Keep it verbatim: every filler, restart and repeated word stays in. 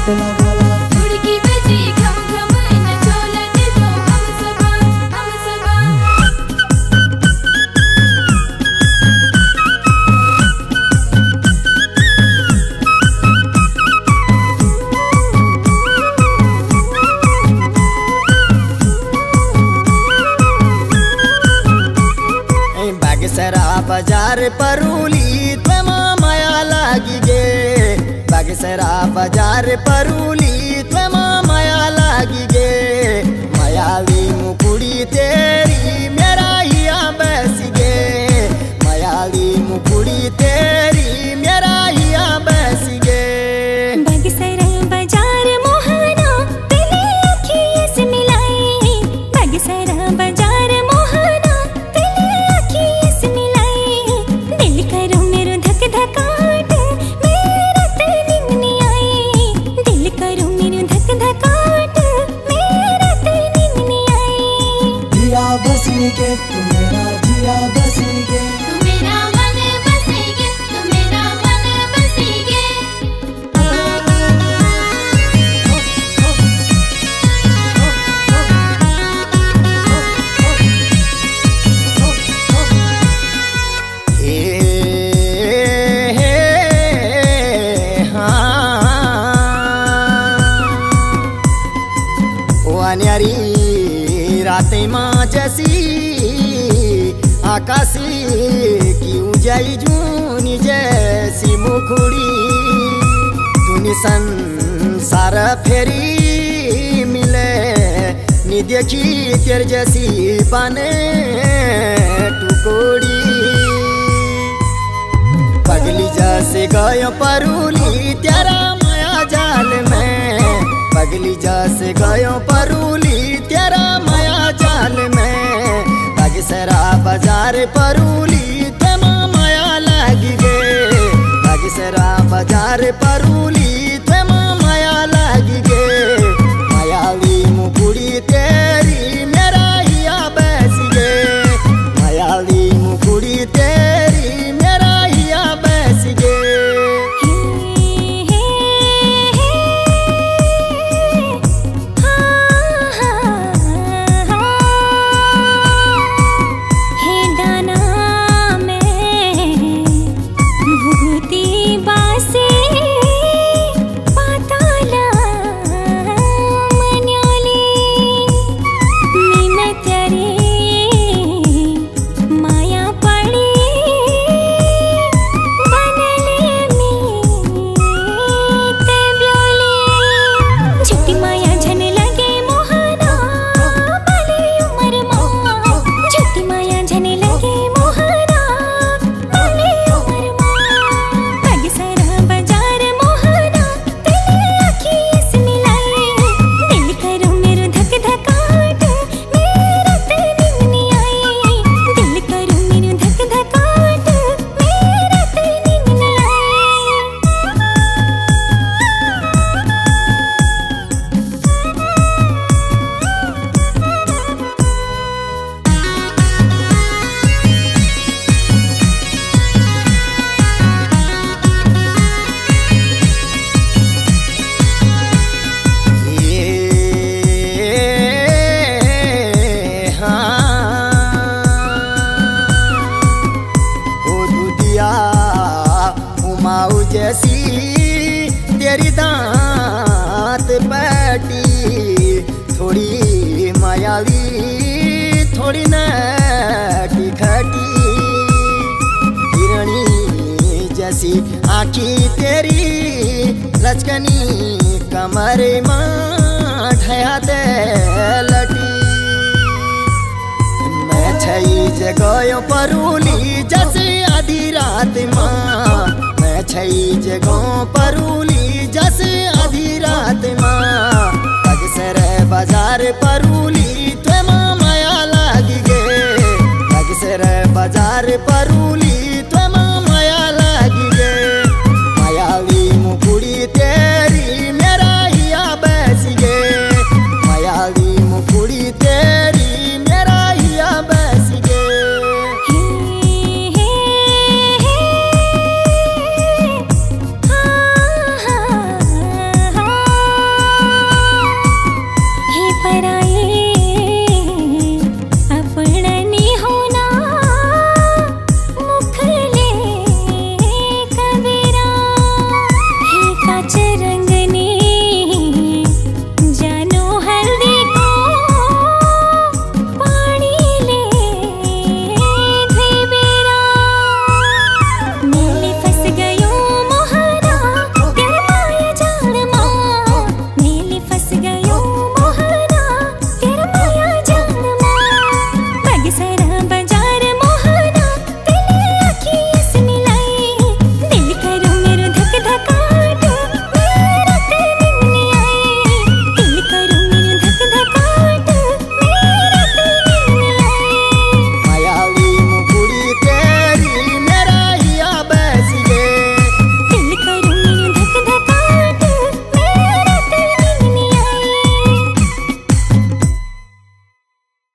पतला गला। हुड़की बजी घम घम नचोला दे दो हम सबा हम सबा। बागेश्वरा बाजार परूली त्वमा माया लागी गे। बागेश्वरा बाजार परूली त्वमा माया लागी गे। मायावी मुकुड़ी तेरी मेरा हिया बस गे। मायावी मुकुड़ी तेरी मेरा हिया बस गे। बागेश्वरा बाजार मोहना तेरी अखियों से मिलाई। बागेश्वरा बाजार मोहना तेरी अखियों से मिलाई। दिल करो मेरो धक धकाट मेरा तेरी नहीं आई। दिल करो मेरो धक धकाट मेरा तेरी नहीं आई। जिया बसी गे तू मेरा जिया बसी गे। तू मेरा मन बसेगे तू मेरा मन बसेगे। हे हे हाँ ओ अन्यारी रातें माँ जैसी आकाशी की उजाई जूनी जैसी मुखड़ी। तूने संसार फेरी मिले नी देखी तेरे जैसी बने टुकड़ी। पगली जैसे गयो परूली तेरा माया जाल में। पगली जैसे गयो परूली तेरा माया जाल में। बागेश्वरा बाजार परूली त्वमा माया लागी गे। बागेश्वरा बाजार परूली त्वमा माया लागी गे। मायावी मुकुड़ी तेरी मेरा हिया बस गे। मायावी मुकुड़ी तेरी मेरा हिया बस गे। हे हे हे हाँ हाँ हे दाना में भूती बासे पाताला मन्याली। मैं तेरे माया पड़ी बनले में ते ब्योली। झूठी माया झन लगे मोहना भले उमर माँ। झूठी माया झन लगे मोहना भले उमर माँ। बागेश्वरा बाजार मोहना तेरी अखियों से मिलाई। दिल करो मेरो धक धकाट मेरा तेरी नहीं आई। दिल करो मेरो धक धकाट मेरा तेरी नहीं आई। ये हाँ ओ दुधिया उमाऊ जैसी तेरी दांत पैटी। थोड़ी मायावी थोड़ी नटी खटी। हिरणी जैसी आँखी तेरी लचकनी कमर माँ ढया दे लटी। मैं छई जगयो परूली जैसे आधी रात माँ। मैं छई जगो परूली जैसे आधी रात माँ। बागेश्वरा बाजार परूली